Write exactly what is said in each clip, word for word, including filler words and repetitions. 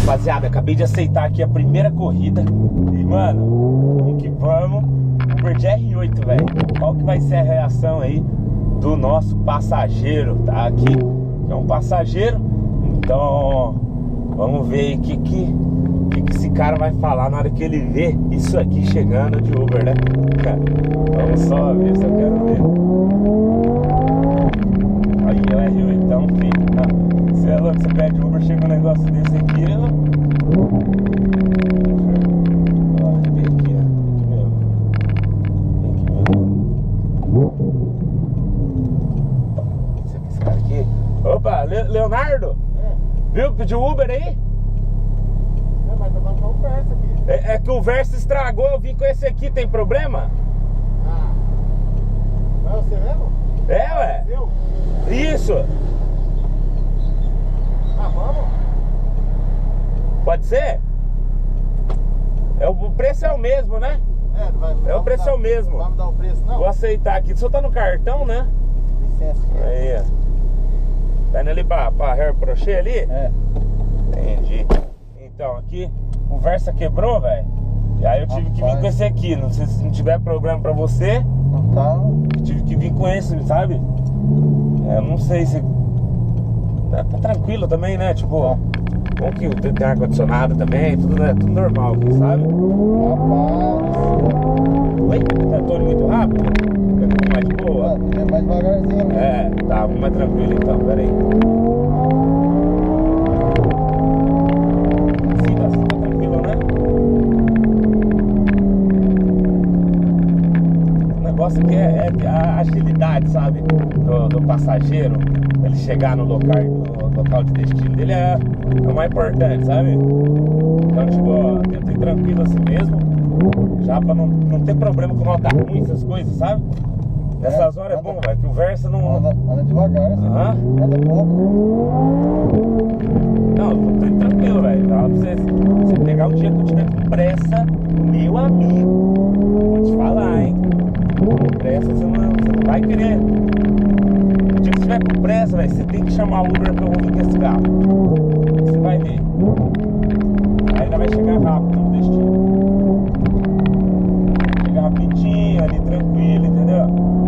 Rapaziada, acabei de aceitar aqui a primeira corrida. E, mano, vamos que vamos. Uber de R oito, velho. Qual que vai ser a reação aí do nosso passageiro, tá? Aqui, que é um passageiro. Então, vamos ver aí o que, que, que, que esse cara vai falar na hora que ele vê isso aqui chegando de Uber, né? Vamos só ver, só quero ver. Aí é o R oito, então, filho. Você é louco, você pede Uber, chega um negócio desse aqui, ó. Ó, vem aqui, ó. Aqui mesmo. Vem aqui mesmo. Esse aqui, esse cara aqui. Opa, Le Leonardo? É. Viu que pediu Uber aí? É, mas tá mandando o Versa aqui. É, é que o Versa estragou, eu vim com esse aqui, tem problema? Ah. Não é você mesmo? É, ué. Eu? Isso. Ah, vamos? Pode ser? É, o preço é o mesmo, né? É, vai, É, o preço dar, é o mesmo. Vai me dar o preço, não? Vou aceitar aqui. Só tá no cartão, né? Licença. Aí, ó. Tá indo ali pra, pra Hair Crochet ali? É. Entendi. Então, aqui o Versa quebrou, velho. E aí eu tive Rapaz. que vir com esse aqui. Não sei se não tiver problema pra você. Não tá. Eu tive que vir com esse, sabe? É, eu não sei se... Tá tranquilo também, né? Tipo, tá. Bom que tem ar-condicionado também, tudo, né? Tudo normal aqui, sabe? Rapaz. Oi? Tá todo muito rápido? Fica tudo mais de boa? É mais devagarzinho. É, tá, vamos mais tranquilo então, pera aí. Sim, tá, tá tranquilo, né? O negócio aqui é, é a agilidade, sabe? Do, do passageiro, ele chegar no local, no local de destino dele é, é o mais importante, sabe? Então, tipo, ó, tenta ir tranquilo assim mesmo, já pra não, não ter problema com nota ruim, essas coisas, sabe? Nessas horas é bom, velho, que o Versa não... Anda, anda devagar, Aham. Anda pouco. Não, eu tô indo tranquilo, velho. Dá pra você, você pegar o dia que eu tiver com pressa, meu amigo, vou te falar, hein? Com pressa você não, você não vai querer. O dia que você tiver com pressa, velho, você tem que chamar o Uber que eu vou vir com esse carro. Você vai ver. Ainda vai chegar rápido no destino. Chegar rapidinho, ali tranquilo, entendeu?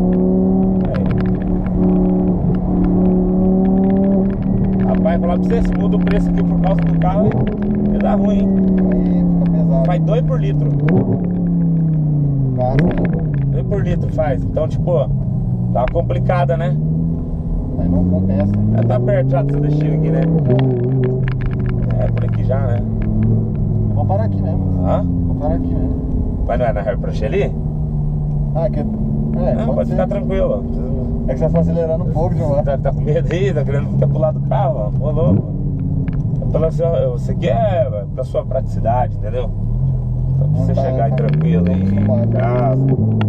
Vai falar pra você, se muda o preço aqui por causa do carro, ele dá ruim, hein? Aí fica pesado. Faz dois por litro. Gasta. dois por litro faz. Então, tipo, tá uma complicada, né? Aí não compensa. É, tá perto já do seu destino aqui, né? É, por aqui já, né? Eu vou parar aqui mesmo. Hã? Vou parar aqui mesmo. Mas não é na Hair Crochet ali? Ah, que... É, não, pode, pode ficar tranquilo. É que você tá acelerando um pouco demais. Tá, tá com medo aí? Tá querendo quer pular do carro? Ô, louco. Pela sua, você quer pra sua praticidade, entendeu? Pra você tá, chegar aí tá, tranquilo aí em casa.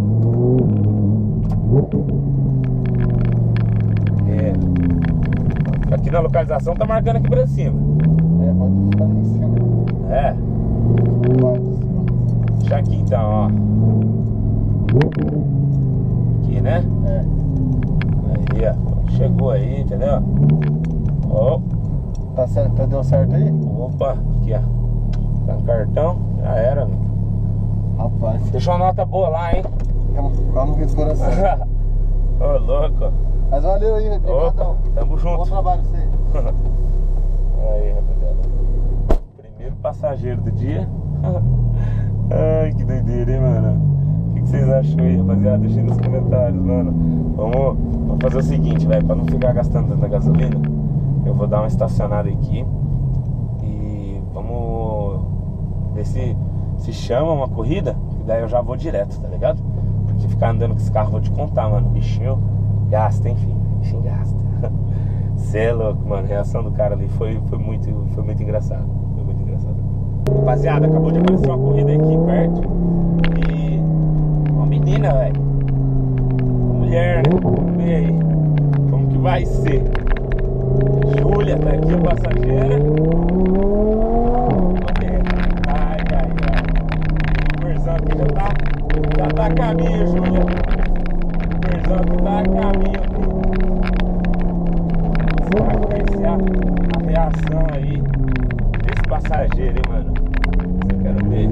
É. Aqui na localização tá marcando aqui pra cima. É, pode deixar ali em cima. É. Vai de cima. Deixa aqui então, ó. Aqui, né? É. Aí, ó. Chegou aí, entendeu? Ó. Tá certo, tá, deu certo aí? Opa, aqui, ó. Tá no cartão, já era, meu. Rapaz. Deixou uma nota boa lá, hein? Calma, calma que esse coração. Ô, louco. Mas valeu aí, obrigadão. Tamo junto. Bom trabalho pra você. Aí, rapaziada. Primeiro passageiro do dia. Ai, que doideira, hein, mano? O que, que vocês acham aí, rapaziada? Deixa aí nos comentários, mano. Vamos, vamos fazer o seguinte, velho. Pra não ficar gastando tanta gasolina, eu vou dar uma estacionada aqui e vamos ver se, se chama uma corrida, que daí eu já vou direto, tá ligado? Porque ficar andando com esse carro, vou te contar, mano. O bichinho gasta, enfim. O bichinho gasta. Cê é louco, mano. A reação do cara ali foi, foi, muito, foi muito engraçado. Foi muito engraçado. Rapaziada, acabou de aparecer uma corrida aqui perto. E uma menina, velho. Uma mulher, né? Vamos ver aí como que vai ser. Júlia tá aqui, a passageira. Ai, ai, ai. O Versão aqui já tá, já tá a caminho, Júlia. O Versão aqui tá a caminho aqui. Será que vai ser a, a reação aí desse passageiro, hein, mano. Eu quero ver.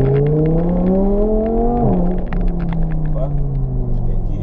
Opa, acho que é aqui.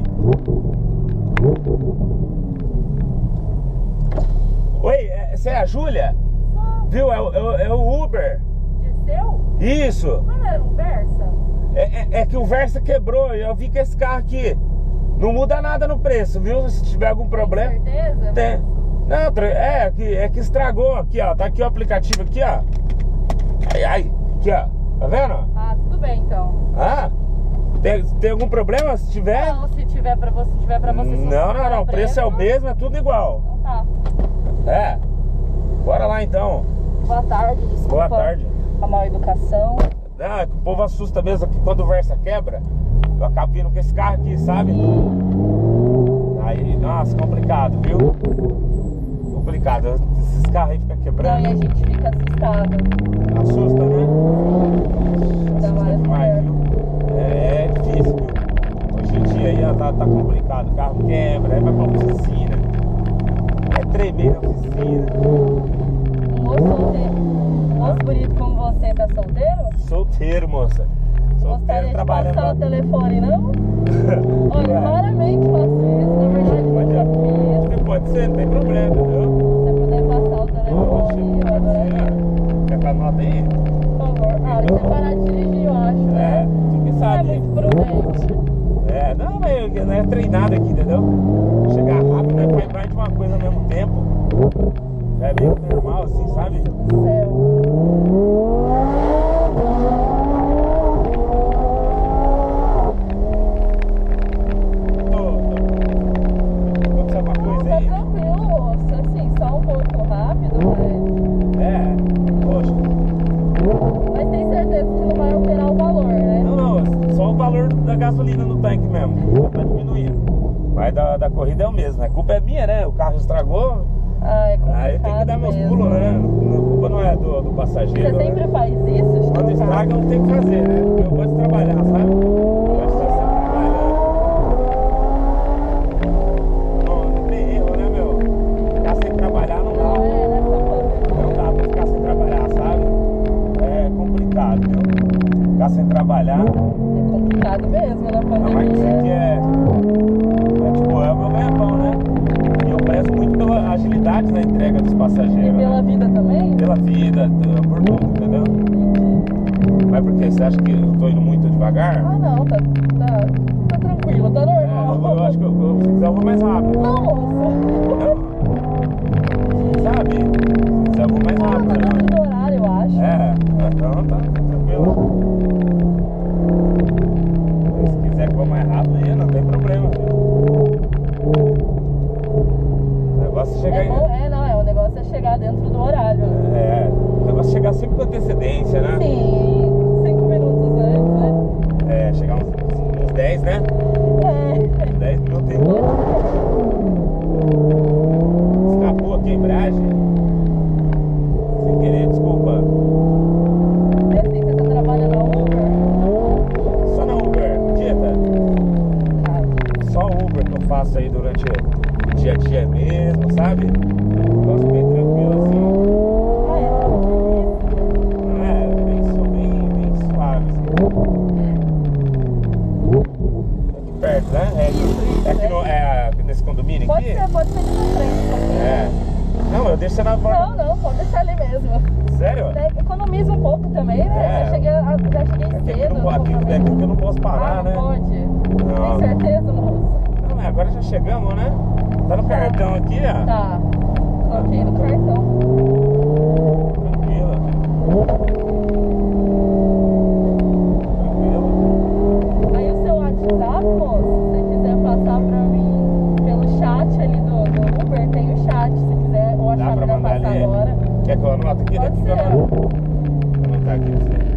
Oi, essa é a Júlia? Viu? É, é, é o Uber. De seu? Isso. Mas não era um Versa? É, é, é que o Versa quebrou e eu vi que esse carro aqui não muda nada no preço, viu? Se tiver algum problema. Tem certeza? Tem. Não, tre- é que, é que estragou aqui, ó. Tá aqui o aplicativo aqui, ó. Ai, ai. Aqui, ó. Tá vendo? Ah, tudo bem então. Ah? Tem, tem algum problema se tiver? Não, se tiver pra você, se tiver pra você. se Não, não, não. O preço é o mesmo. mesmo, é tudo igual. Então tá. É. Bora lá então. Boa tarde, desculpa. Boa tarde. A mal educação. Não, é que o povo assusta mesmo que quando o Versa quebra, eu acabo vindo com esse carro aqui, sabe? Aí, nossa, complicado, viu? Complicado. Esses carros aí ficam Não, quebrando. e a gente fica assustado. Assusta, né? Ainda Assusta mais demais, mulher. viu? É, é difícil, viu? Hoje em dia aí, ó, tá, tá complicado. O carro quebra, aí vai pra oficina. É tremer na oficina. Um moço solteiro. Um moço bonito como você tá solteiro? Solteiro, moça. Solteiro, Gostaria de trabalhando passar lá. o telefone, não? Olha, Ué. raramente faço isso. Na verdade, nunca fiz. Pode ser, não tem problema, entendeu? Se você puder passar o telefone, eu adoraria. Quer que anota aí? Por favor. Ah, hora que você parar de dirigir, eu acho, né? É, tu que Não é sabe. muito prudente. É, não, mas não é treinado aqui, entendeu? Chegar rápido, né? Faz mais de uma coisa ao mesmo tempo. É bem normal, assim, sabe? Céu. Tô, tô. Aconteceu alguma coisa Tá aí? tranquilo, moço. Assim, só um pouco rápido, mas... É, poxa. Mas tem certeza que não vai alterar o valor, né? Não, não, só o valor da gasolina no tanque mesmo. Tá diminuindo. Mas da, da corrida é o mesmo. A culpa é minha, né? O carro estragou. Ah, é complicado Aí tem que dar meus mesmo. pulos, né? A culpa não é do, do passageiro. Você sempre né? faz isso? de Quando trocar? estraga, não tem o que fazer, né? Porque eu gosto de trabalhar, sabe? Eu gosto de estar sempre trabalhando. Não, não tem erro, né, meu? Ficar sem trabalhar não dá. É, né? Só quando- Não dá pra ficar sem trabalhar, sabe? É complicado, viu? Ficar sem trabalhar. É complicado mesmo na A mais que pandemia. é, é tipo, é o meu ganha-pão, né? E eu prezo muito pela agilidade na entrega dos E passageiros. pela né? vida também? Pela vida, t- por tudo, entendeu? Entendi. Mas por quê? Você acha que eu tô indo muito devagar? Ah, não, tá, tá, tá tranquilo, tá É, normal. eu, eu acho que eu, eu, se quiser eu vou mais rápido. Não, moça. Não. Sabe? Se quiser eu vou mais Ah, tá rápido. dentro né? do horário, eu acho. É, então tá tranquilo. Se quiser que eu vou mais rápido aí, não tem problema. O negócio é chegar É aí. bom, é, não, é, o negócio é chegar dentro do horário. Né? É, o negócio é chegar sempre com antecedência, né? Sim, cinco minutos antes, né? É, chegar uns, uns dez, né? É. dez minutos aí. Escapou aqui a embreagem. Sem querer, desculpa. E assim, você tá trabalhando na Uber? Só na Uber, acredita? Ah, Só Uber que eu faço aí durante o dia a dia mesmo, sabe? Gosto bem tranquilo assim. ah, é, É, bem, su- bem, bem suave assim. Aqui perto, né? É, Isso, é aqui isso, no, é nesse condomínio pode aqui? ser, pode ser ali na frente. pode ser. É. Não, eu deixo você na porta. Não, não, pode deixar ali mesmo. Sério? É, economiza um pouco também, né? É. Já cheguei, a- já cheguei Aqui, cedo. não, pode- aqui, no aqui momento. eu não posso parar, ah, né? não pode? Não. Tem certeza, moço? Não, mas agora já chegamos, né? Tá no cartão aqui, ó. Tá. Coloquei no cartão. Tranquilo. Tranquilo. Aí o seu WhatsApp, moço, se você quiser passar pra mim pelo chat ali do, do Uber, tem o chat. Se quiser, ou Dá achar pra melhor mandar passar ali? agora. Quer que eu anote aqui? Pode Daqui que eu ser. anoto. Vou anotar aqui pra você.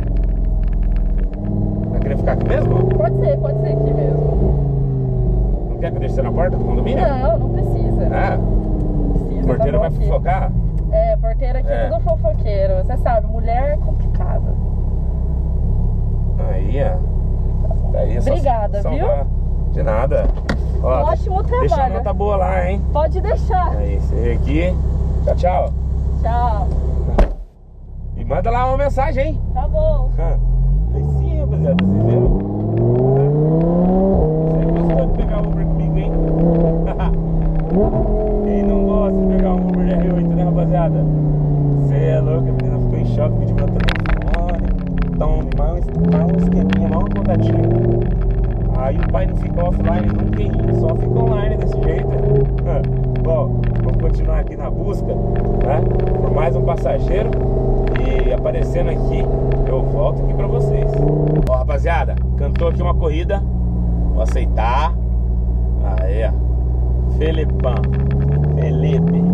Vai querer ficar aqui mesmo? Pode ser, pode ser aqui mesmo. Não quer que eu deixe você na porta do condomínio? Não, não precisa. Ah, Precisa, o porteiro tá vai bom aqui. fofocar? É, porteiro aqui É. é tudo fofoqueiro. Você sabe, mulher é complicada. Aí, ó. Daí é só Obrigada, salvar. De nada. Ó, Ótimo Deixa a trabalho. nota boa lá, hein? Pode deixar. Aí, você aqui. Tchau, tchau. Tchau. Manda lá uma mensagem, hein? Tá bom. Aí sim, rapaziada, vocês viram? Você gostou de pegar Uber comigo, hein? Quem não gosta de pegar um Uber de R oito, né, rapaziada? Você é louco, a menina ficou em choque, pediu meu telefone. Tome, mais um esqueminha, mais um contatinho. Aí o pai não fica offline nunca, hein? Só fica online desse jeito. Bom, vamos continuar aqui na busca, né? Por mais um passageiro. E aparecendo aqui, eu volto aqui pra vocês. Ó, rapaziada, cantou aqui uma corrida. Vou aceitar. Aí, ó. Felipão. Felipe.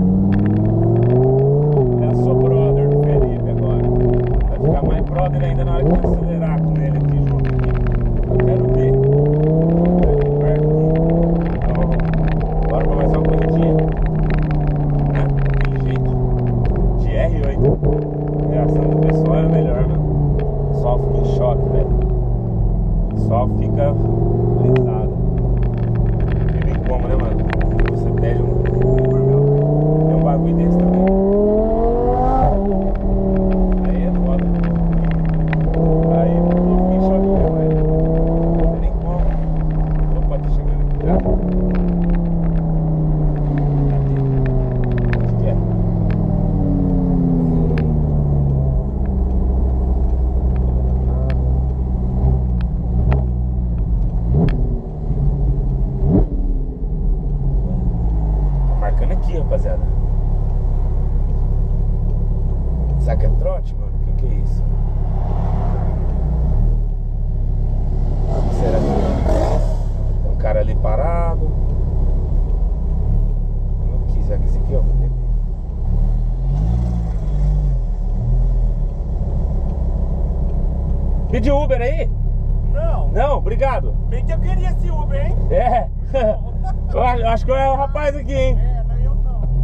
Eu sou brother do Felipe agora. Vai ficar mais brother ainda na hora que eu acelerar com ele aqui junto. Aqui. Eu quero ver. Então, bora pra mais uma corridinha. Né? Daquele jeito. De R oito. A reação do pessoal é melhor, mano. O pessoal fica em choque, velho. O pessoal fica brisado. Não tem como, né, mano? Você pede um Uber, meu. Tem um bagulho desse também. Aí é foda. Aí eu fico em choque mesmo, velho. Não tem nem como. Opa, tá chegando aqui já. Cadê? Onde que é? Aqui, rapaziada. Será que é trote, mano? O que, que é isso? Será que tem um cara ali parado? Aqui, será que esse aqui, ó? Pediu Uber aí? Não. Não, obrigado. Bem que eu queria esse Uber, hein? É. Eu acho que é o rapaz aqui, hein? É, não eu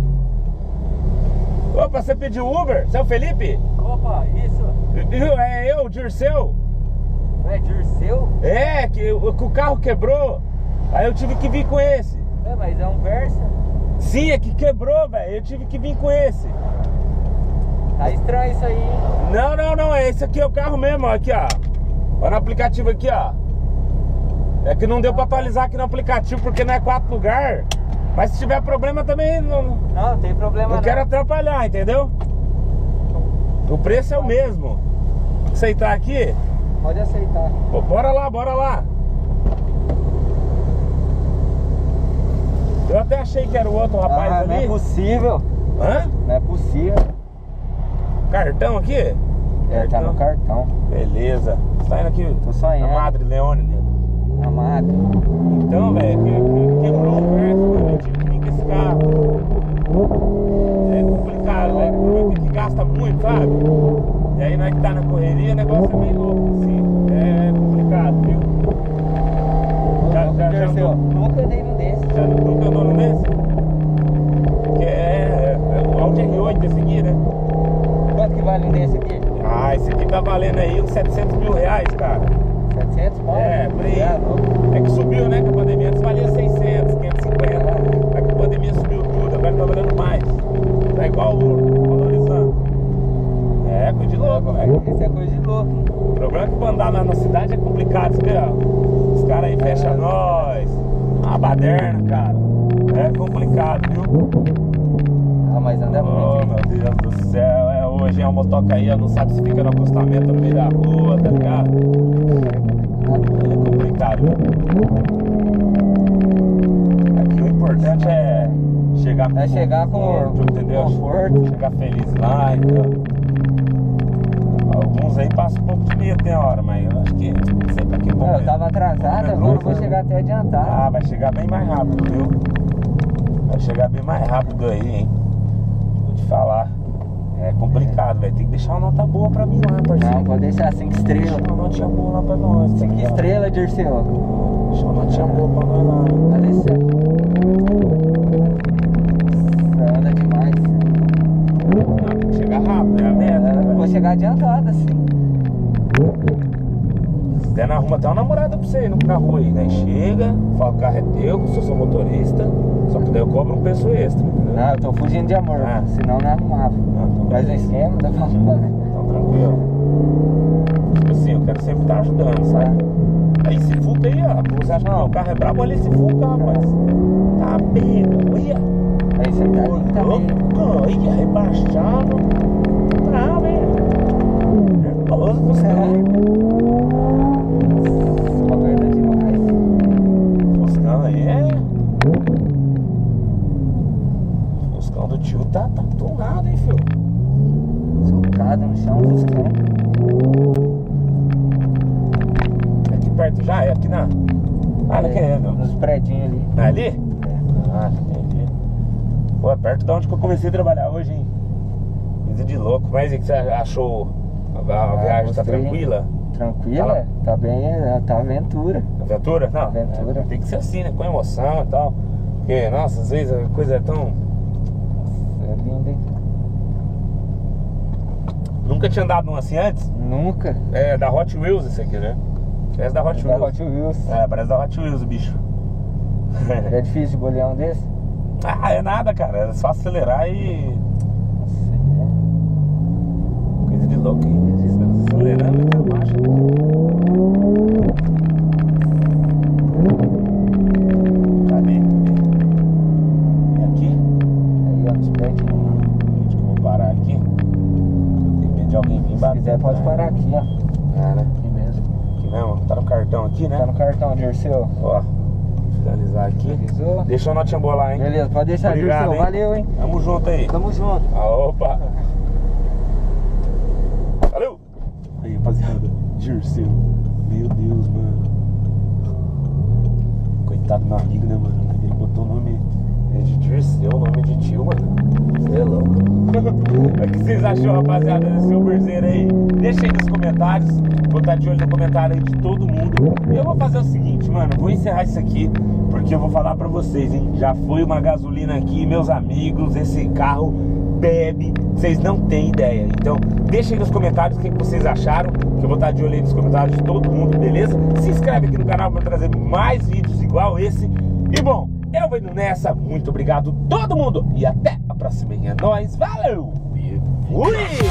não. Opa, você pediu Uber? Você é o Felipe? Opa, isso. É eu, o Dirceu. É Dirceu? É, que o, que o carro quebrou. Aí eu tive que vir com esse. É, mas é um Versa. Sim, é que quebrou, velho. Eu tive que vir com esse. Tá estranho isso aí, hein? Não, não, não. É esse aqui é o carro mesmo, ó. Aqui, ó. Olha no aplicativo aqui, ó. É que não deu pra atualizar aqui no aplicativo porque não é quatro lugar. Mas se tiver problema também não, Não, não tem problema não não. quero atrapalhar, entendeu? O preço é o mesmo. Aceitar aqui? Pode aceitar. Pô, bora lá, bora lá. Eu até achei que era o outro rapaz Ah, ali. não é possível. Hã? Não é possível. Cartão aqui? É, tá no cartão. Beleza. Você tá indo aqui? Tô só indo. Na Madre Leone. Amado. Então, velho, que, que, quebrou o verso, mano. Eu tive que vir com esse carro. É complicado, velho. O problema é que gasta muito, sabe? E aí, na hora que tá na correria, o negócio é meio louco, assim. É complicado, viu? Já, já, já Dirceu, andou, nunca andei num desse. já nunca andou nesse? Que é, é o Audi R oito esse aqui, né? Quanto que vale um desse aqui? Ah, esse aqui tá valendo aí uns setecentos mil reais, cara. setecentos pau? É, por aí. É, louco. É que subiu, né? Que a pandemia antes valia seiscentos, quinhentos e cinquenta. É que a pandemia subiu tudo, agora tá valendo mais. Tá igual o ouro, valorizando. É, coisa de louco, velho. Esse é coisa de louco. O problema é que pra andar na, na cidade é complicado, você vê, ó. Os caras aí fecham É. nós. Uma baderna, cara. É complicado, viu? Ah, mas anda Oh, muito. meu Deus do céu. É hoje, é uma motocaia, não sabe se fica no acostamento no meio da rua, tá ligado? É complicado, viu? Aqui o importante é chegar com É chegar com conforto, entendeu? conforto. Chegar feliz lá, entendeu? Alguns aí passam um pouco de medo, tem hora, mas eu acho que sempre aqui é bom. Não, eu mesmo. tava atrasado, agora eu vou chegar até adiantado. Ah, vai chegar bem mais rápido, viu? Vai chegar bem mais rápido aí, hein? Vou te falar. É complicado, velho. Tem que deixar uma nota boa pra mim lá, parceiro. Não, vou deixar cinco estrelas. Deixa uma notinha boa lá pra nós. tá cinco ligado? estrelas, Dirceu. Deixa uma notinha boa pra nós lá. Tá descendo. Anda demais. Não, tem que chegar rápido, é a meta. Eu né, vou chegar adiantado assim. Se der na arruma até uma namorada pra você ir na rua aí, né? Chega, fala que o carro é teu, que eu sou seu motorista. Só que daí eu cobro um preço extra, entendeu? Não, eu tô fugindo de amor, Ah. senão não arrumava. Ah, então Faz um beleza. esquema, dá pra Então tranquilo. Tipo assim, eu quero sempre estar ajudando, sabe? Aí se fuca aí, ó. Você acha que o meu carro é brabo? Olha esse fuca, rapaz. Tá bem, olha. Aí você tá ali também. Olha, rebaixado. Tá, velho. Nervoso, você. Só guarda demais. Fuscão aí é. Fuscão do tio tá, tá tunado, hein, filho? Socado no chão, Fuscão. É aqui perto já? É aqui na. Ah, não é, não. Nos predinhos ali. É ali? Ah, entendi. Pô, é perto de onde que eu comecei a trabalhar hoje, hein? Coisa de louco. Mas e que você achou? A, a Ah, viagem tá gostei. tranquila? Tranquila? Tá lá. Tá bem, tá aventura. Aventura? Não. Aventura. É, tem que ser assim, né? Com emoção e tal. Porque, nossa, às vezes a coisa é tão. É lindo, hein? Nunca tinha andado num assim antes? Nunca. É da Hot Wheels esse aqui, né? Parece da Hot Da Wheels. Hot Wheels. É, parece da Hot Wheels o bicho. É difícil de bolear um desse? Ah, é nada, cara. É só acelerar e. Nossa, Coisa de louco, hein? Acelerando e dando marcha. Cadê? Cadê? É aqui? aí ó, nos predinhos. Onde que eu vou parar aqui? Tem medo de alguém vir Se bater. quiser pode né? parar aqui, ó. É, né? Aqui mesmo. Aqui mesmo. Tá no cartão aqui, né? Tá no cartão, Dirceu. Ó, finalizar aqui. Finalizou. Deixa a notinha boa lá, hein? Beleza, pode deixar, Obrigado, Dirceu. hein? Valeu, hein? Tamo junto aí. Tamo junto. Ah, opa! Valeu! Aí, rapaziada, Dirceu. Meu Deus, mano. Coitado do meu amigo, né, mano? Ele botou o nome é de Dirceu, o nome de tio, mano. Você é louco. O que vocês achou, rapaziada, desse Uberzeiro aí? Deixa aí nos comentários. Vou estar de olho no comentário aí de todo mundo. E eu vou fazer o seguinte, mano. Vou encerrar isso aqui, porque eu vou falar pra vocês, hein? Já foi uma gasolina aqui, meus amigos. Esse carro bebe, vocês não têm ideia. Então, deixa aí nos comentários o que vocês acharam, que eu vou estar de olho aí nos comentários de todo mundo, beleza? Se inscreve aqui no canal para trazer mais vídeos igual esse. E bom, eu vou indo nessa. Muito obrigado todo mundo e até a próxima. É nóis, valeu! E fui!